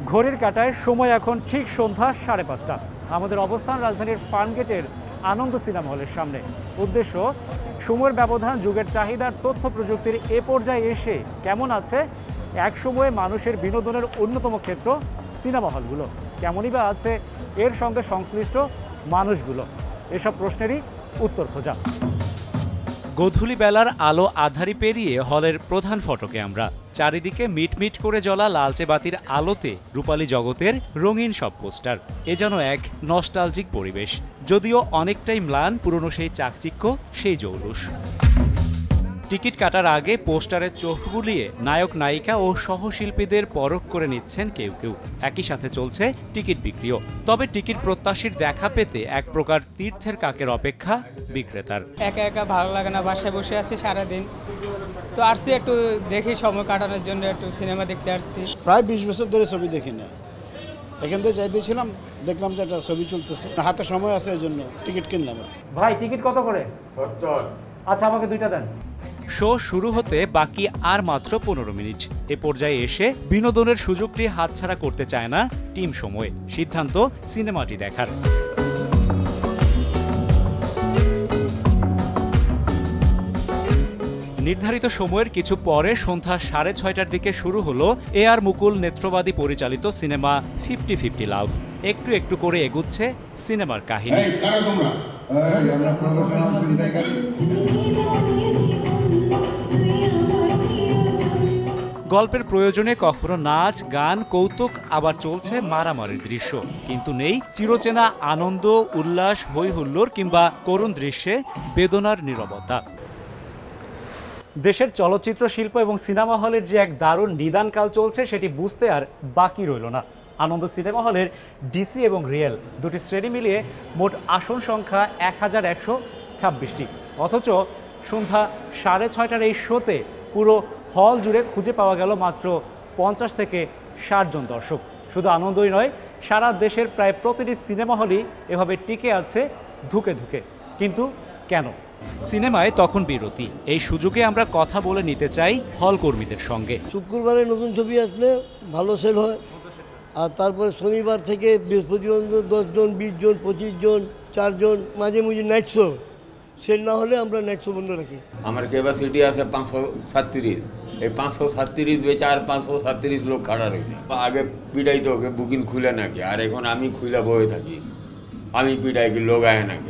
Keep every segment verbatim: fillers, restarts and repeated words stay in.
ঘড়ির কাঁটায় সময় এখন ঠিক সন্ধ্যা সাড়ে পাঁচটা। আমাদের অবস্থান রাজধানীর ফার্মগেটের আনন্দ সিনেমা হলের সামনে। উদ্দেশ্য, সময়ের ব্যবধান, যুগের চাহিদার তথ্য প্রযুক্তির এ পর্যায়ে এসে কেমন আছে এক সময়ে মানুষের বিনোদনের অন্যতম ক্ষেত্র সিনেমা হলগুলো, কেমনই বা আছে এর সঙ্গে সংশ্লিষ্ট মানুষগুলো, এসব প্রশ্নেরই উত্তর খোঁজা। গোধূলি বেলার আলো আধারি পেরিয়ে হলের প্রধান ফটকে আমরা। চারিদিকে মিটমিট করে জ্বলা লালচে বাতির আলোতে রূপালী জগতের রঙিন সব পোস্টার। এ যেন এক নস্টালজিক পরিবেশ, যদিও অনেকটাই ম্লান পুরনো সেই চাকচিক্য, সেই জৌলুস। টিকিট কাটার আগে পোস্টারে চোখ বুলিয়ে নায়ক নায়িকা ও সহশিল্পীদের পরখ করে নিচ্ছেন কেউ কেউ। একই সাথে চলছে টিকিট বিক্রিও। তবে টিকিট প্রত্যাশীর দেখা পেতে এক প্রকার তীর্থের কাকের অপেক্ষা বিক্রেতার। একা একা ভালো লাগে না, বাসায় বসে আছি সারাদিন, তো আসছি একটু দেখি সময় কাটানোর জন্য, একটু সিনেমা দেখতে আসছি। প্রায় বিশ বছর ধরে ছবি দেখি না, এখান থেকে চাইতেছিলাম, দেখলাম যে একটা ছবি চলতেছে, হাতে সময় আছে, এই জন্য টিকিট কিনলাম। ভাই টিকিট কত করে? সত্তর। আচ্ছা, আমাকে দুইটা দেন। শো শুরু হতে বাকি আর মাত্র পনেরো মিনিট। এ পর্যায়ে এসে বিনোদনের সুযোগটি হাতছাড়া করতে চায় না টিম সময়। সিদ্ধান্ত সিনেমাটি দেখার। নির্ধারিত সময়ের কিছু পরে সন্ধ্যা সাড়ে ছয়টার দিকে শুরু হলো এ আর মুকুল নেত্রবাদী পরিচালিত সিনেমা ফিফটি ফিফটি লাভ। একটু একটু করে এগুচ্ছে সিনেমার কাহিনী। গল্পের প্রয়োজনে কখনো নাচ, গান, কৌতুক, আবার চলছে মারামারির দৃশ্য, কিন্তু নেই চিরচেনা আনন্দ, উল্লাস, হই হুল্লোড় কিংবা করুণ দৃশ্যে বেদনার নীরবতা। দেশের চলচ্চিত্র শিল্প এবং সিনেমা হলের যে এক দারুণ নিদানকাল চলছে, সেটি বুঝতে আর বাকি রইল না। আনন্দ সিনেমা হলের ডিসি এবং রিয়েল দুটি শ্রেণী মিলিয়ে মোট আসন সংখ্যা এক হাজার একশো ছাব্বিশটি। অথচ সন্ধ্যা সাড়ে ছয়টার এই শোতে পুরো হল জুড়ে খুঁজে পাওয়া গেল মাত্র পঞ্চাশ থেকে ষাট জন দর্শক। শুধু আনন্দই নয়, সারা দেশের প্রায় প্রতিটি সিনেমা হলই এভাবে টিকে আছে ধুকে ধুকে। কিন্তু কেন? সিনেমায় তখন বিরতি। এই সুযোগে আমরা কথা বলে নিতে চাই হল কর্মীদের সঙ্গে। শুক্রবারে নতুন ছবি আসলে ভালো সেল হয়, আর তারপরে শনিবার থেকে বৃহস্পতি পর্যন্ত দশজন, বিশ জন, পঁচিশ জন, চারজন, মাঝে মাঝে নাইট শো। সেল না হলে আমরা নাইট শো বন্ধ রাখি। আমার ক্যাপাসিটি আছে পাঁচশো সাতত্রিশ। এই পাঁচশো সাতত্রিশ বেচে আর পাঁচশো সাতত্রিশ লোক খাড়া রয়েছে। আগে পিটাই তো ওকে বুকিং খুলে নাকি, আর এখন আমি খুলে বয়ে থাকি, আমি পিটাই কি লোক আয় নাকি।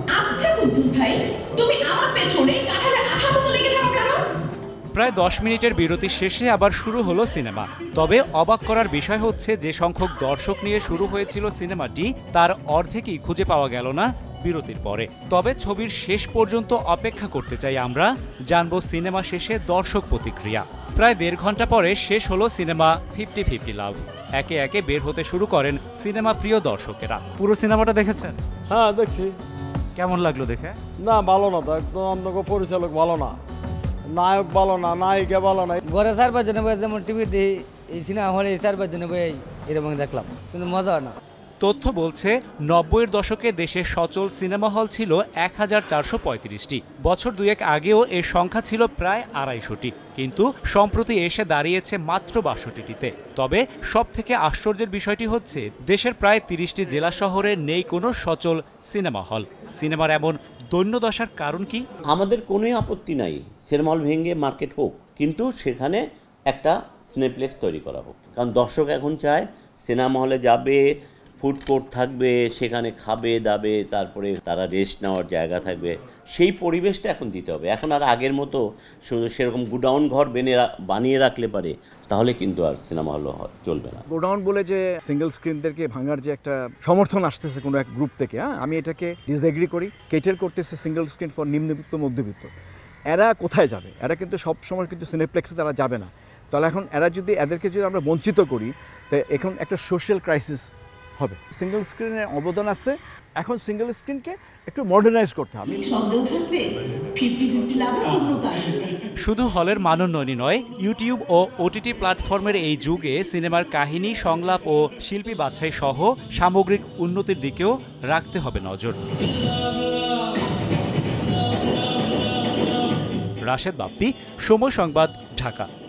প্রায় দশ মিনিটের বিরতি শেষে আবার শুরু হলো সিনেমা। তবে অবাক করার বিষয় হচ্ছে, যে সংখ্যক দর্শক নিয়ে শুরু হয়েছিল সিনেমাটি, তার অর্ধেকই খুঁজে পাওয়া গেল না বিরতির পরে। তবে ছবির শেষ পর্যন্ত অপেক্ষা করতে চাই আমরা, জানবো সিনেমা শেষে দর্শক প্রতিক্রিয়া। প্রায় দেড় ঘন্টা পরে শেষ হলো সিনেমা ফিফটি ফিফটি লাভ। একে একে বের হতে শুরু করেন সিনেমা প্রিয় দর্শকেরা। পুরো সিনেমাটা দেখেছেন? হ্যাঁ, দেখছি। কেমন লাগলো দেখে? না, ভালো না তো, একদম আপনাকে পরিচালক ভালো না, নায়ক ভালো না, নায়িকা ভালো না। ঘরে চার পাঁচ জনে বসে যেমন টিভি দিই, এই সিনেমা হলে চার পাঁচ জনে বই এরকম দেখলাম, কিন্তু মজা হয় না। তথ্য বলছে, নব্বইয়ের দশকে দেশের সচল সিনেমা হল ছিল এক হাজার চারশো পঁয়ত্রিশটি। বছর দুয়েক আগেও এর সংখ্যা ছিল প্রায় আড়াইশোটি, কিন্তু সম্প্রতি এসে দাঁড়িয়েছে মাত্র বাষট্টিটিতে। তবে সব থেকে আশ্চর্যের বিষয়টি হচ্ছে, দেশের প্রায় তিরিশটি জেলা শহরে নেই কোনো সচল সিনেমা হল। সিনেমার এমন দৈন্যদশার কারণ কি? আমাদের কোনোই আপত্তি নাই সিনেমা হল ভেঙে মার্কেট হোক, কিন্তু সেখানে একটা সিনেপ্লেক্স তৈরি করা হোক। কারণ দর্শক এখন চায় সিনেমা হলে যাবে, ফুড কোর্ট থাকবে, সেখানে খাবে দাবে, তারপরে তারা রেস্ট নেওয়ার জায়গা থাকবে। সেই পরিবেশটা এখন দিতে হবে। এখন আর আগের মতো সেরকম গোডাউন ঘর বেনে বানিয়ে রাখলে পারে, তাহলে কিন্তু আর সিনেমা হল চলবে না। গোডাউন বলে যে সিঙ্গেল স্ক্রিনদেরকে ভাঙার যে একটা সমর্থন আসতেছে কোনো এক গ্রুপ থেকে, হ্যাঁ, আমি এটাকে ডিসএগ্রি করি। কেটার করতেছে সিঙ্গেল স্ক্রিন ফর নিম্নবিত্ত মধ্যবিত্ত। এরা কোথায় যাবে? এরা কিন্তু সবসময় কিন্তু সিনেপ্লেক্সে তারা যাবে না। তাহলে এখন এরা যদি এদেরকে যদি আমরা বঞ্চিত করি, তো এখন একটা সোশ্যাল ক্রাইসিস হবে। সিঙ্গেল স্ক্রিনের অবদান আছে, এখন সিঙ্গেল স্ক্রিনকে একটু মডার্নাইজ করতে হবে। শুধু হলের মানোন্নয়নই নয়, ইউটিউব ও ওটিটি প্ল্যাটফর্মের এই যুগে সিনেমার কাহিনী, সংলাপ ও শিল্পী বাছাই সহ সামগ্রিক উন্নতির দিকেও রাখতে হবে নজর। রাশেদ বাপ্পি, সময় সংবাদ, ঢাকা।